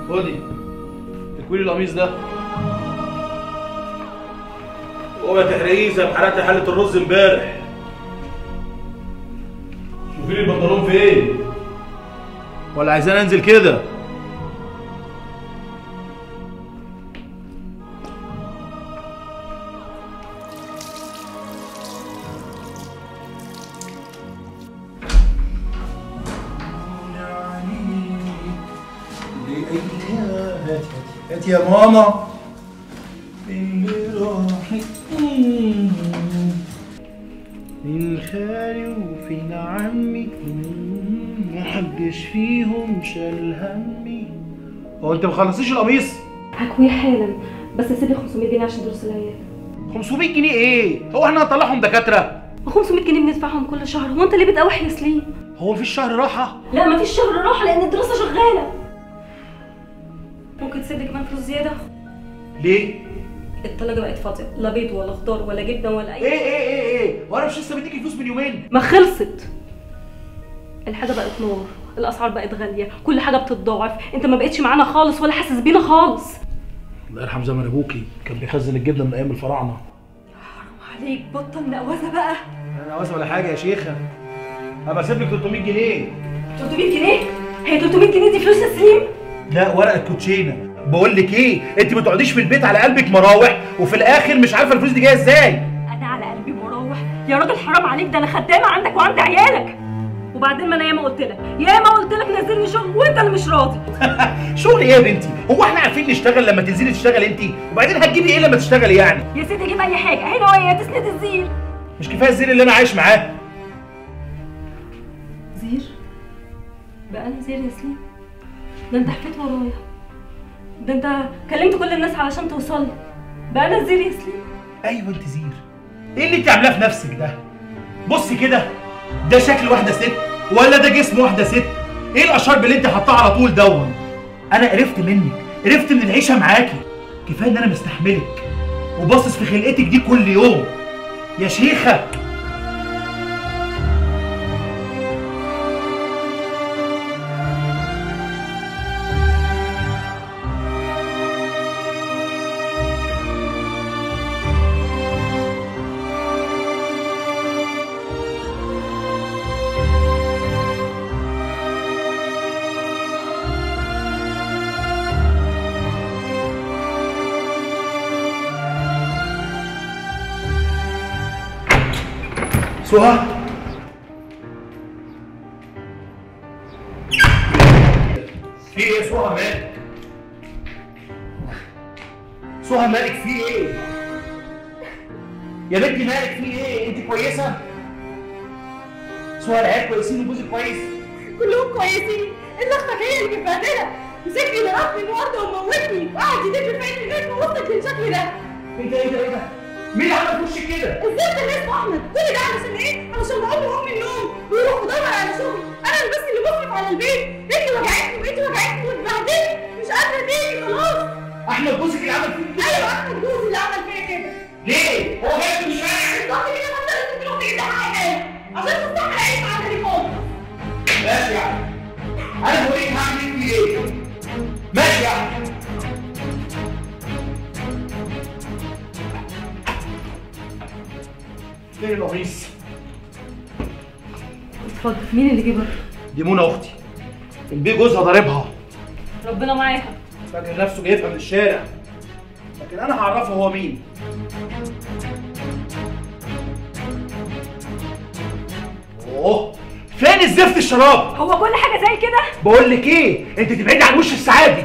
خدي تكويل القميص ده. اوعي تحرقيه زي ما حرقت حله الرز امبارح. شوفي لي البنطلون فين؟ ولا عايزين انزل كده؟ هات يا ماما اللي راحت من خالي وفين عمي محدش فيهم شال همي. هو انت مخلصيش القميص؟ هكويه حالا، بس سيبي 500 جنيه عشان دروس العيال. 500 جنيه ايه؟ هو احنا هنطلعهم دكاتره؟ 500 جنيه بندفعهم كل شهر، هو انت ليه بتقوح يا سليم؟ هو مفيش شهر راحه؟ لا مفيش شهر راحه لان الدراسه شغاله. ممكن تسيب لي كمان فلوس زياده؟ ليه؟ التلاجة بقت فاضيه، لا بيض ولا خضار ولا جبنه ولا اي ايه وانا مش لسه بديكي فلوس من يومين؟ ما خلصت. الحاجه بقت نور، الاسعار بقت غاليه، كل حاجه بتتضاعف، انت ما بقتش معانا خالص ولا حاسس بينا خالص. الله يرحم زمن ابوكي، كان بيخزن الجبنه من ايام الفراعنه. حرام عليك، بطل نقوازه بقى. انا نقوازه ولا حاجه يا شيخه. هبقى اسيب لك 300 جنيه. 300 جنيه؟ هي 300 جنيه دي فلوس يا سليم؟ لا ورقه كوتشينه. بقول لك ايه، انت ما تقعديش في البيت على قلبك مراوح وفي الاخر مش عارفه الفلوس دي جايه ازاي. انا على قلبي مراوح؟ يا راجل حرام عليك، ده انا خدامه عندك وعند عيالك. وبعدين ما انا ياما قلت لك نزلني شغل وانت اللي مش راضي. شغل ايه يا بنتي؟ هو احنا عارفين نشتغل لما تنزلي تشتغل انت؟ وبعدين هتجيبي ايه لما تشتغلي يعني؟ يا سيدي جيب اي حاجه، هنا وهي تسند الزير. مش كفايه الزير اللي انا عايش معاه؟ زير؟ بقى انا زير يا سليم؟ ده انت حكيت ورايا، ده انت كلمت كل الناس علشان توصل لي. بقى انا زير يا سليم؟ ايوه انت زير. ايه اللي انت عاملاه في نفسك ده؟ بصي كده، ده شكل واحده ست ولا ده جسم واحده ست؟ ايه الاشرب اللي انت حاطاه على طول دون؟ انا قرفت منك، قرفت من العيشه معاكي. كفايه ان انا مستحملك وباصص في خلقتك دي كل يوم يا شيخه. سهى، في ايه سهى مالك؟ سهى مالك في ايه؟ يا بنتي مالك في ايه؟ انت كويسة؟ سهى العيال كويسين وجوزك كويس؟ كلهم كويسين، الا اختك هي اللي متبهدله، مسكني ضربني النهارده وموتني وقعد يدب في عيني لغايه ما وصلت للشكل ده. ايه ده؟ مين اللي عمل في وشك كده؟ الزفت اللي اسمه احمد، كل ده علشان ايه؟ علشان بقوم وهم من النوم ويروح يدور على شغل، انا اللي بس اللي بصرف على البيت، رجلي وجعتني وبقيتي وجعتني واتبهدلت، مش قادره تيجي خلاص. احمد جوزك اللي عمل فيك كده؟ ايوه احمد جوزي اللي عمل فيا كده. ليه؟ هو جاي من الشارع؟ بالظبط كده، ما انت لازم تروح تجيب لي حاجه عشان تفتح عينك على التليفون. ماشي يا عم، انا بقول لك هعمل فيه ايه؟ ماشي يا عم. فين القميص؟ اتفضل. مين اللي جه بره؟ دي منى اختي، البيه جوزها ضاربها. ربنا معاها. فاكر نفسه جايبها من الشارع، لكن انا هعرفه هو مين. اوه، فين الزفت الشراب؟ هو كل حاجه زي كده؟ بقول لك ايه، انت تبعدي عن وش السعادي.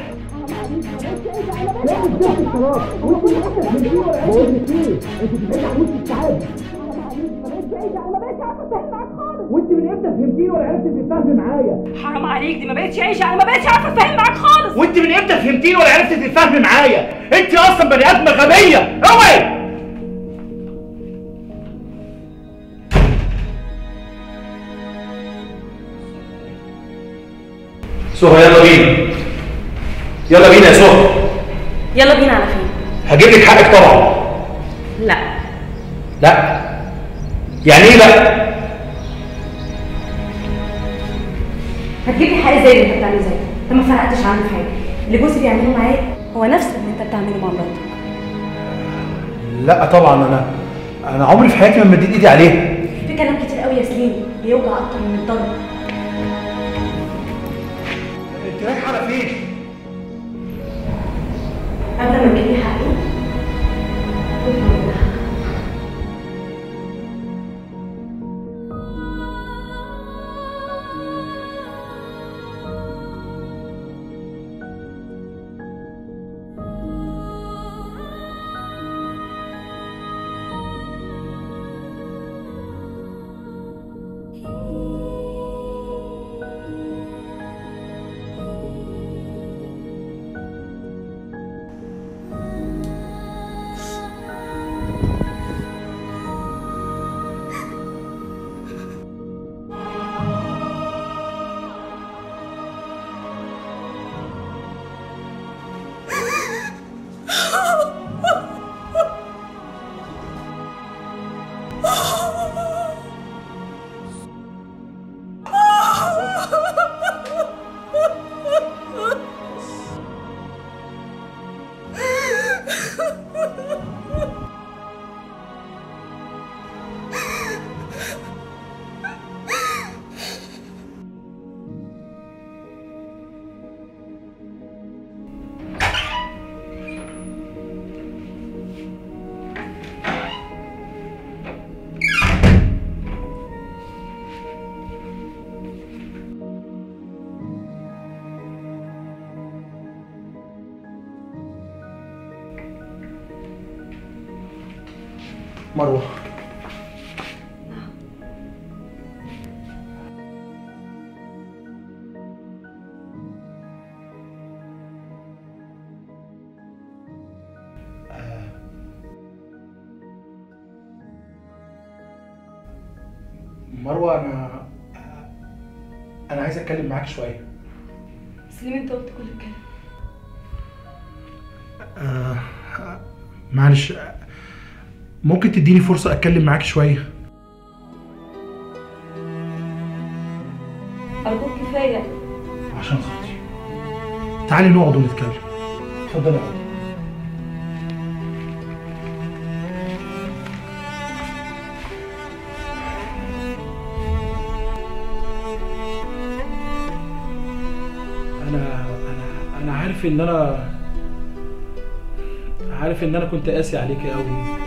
وانت من امتى فهمتيني ولا عرفتي تتفاهمي معايا؟ حرام عليك، دي ما بقتش عيشه، انا ما بقتش عارفه اتفاهم معاك خالص. وانت من امتى فهمتيني ولا عرفتي تتفاهمي معايا؟ انت اصلا بني ادمه غبيه، اوعي. سهى يلا بينا، يلا بينا يا سهى. يلا بينا على فين؟ هجيب لك حقك طبعا. لا. لا؟ يعني ايه لا؟ هتجيب لي حق ازاي اللي انت بتعمله زي ده؟ انت ما فرقتش عني في حاجه. اللي جوزي بيعمله معاك هو نفس اللي انت بتعمله مع مراتك. لا طبعا، انا عمري في حياتي ما مديت ايدي عليه. في كلام كتير قوي يا سليم بيوجع اكتر من الضرب. انت رايحه على فين؟ قبل ما تجيبي حقي كنت موجودة. مروه، مروه، انا عايز اتكلم معاك شويه. سليم انت قلت كل الكلام. معلش، ممكن تديني فرصه اتكلم معاك شويه؟ ارجوك كفايه. عشان خاطري تعالي نقعد ونتكلم. اتفضلي اقعدي. انا عارف ان انا كنت قاسي عليكي قوي،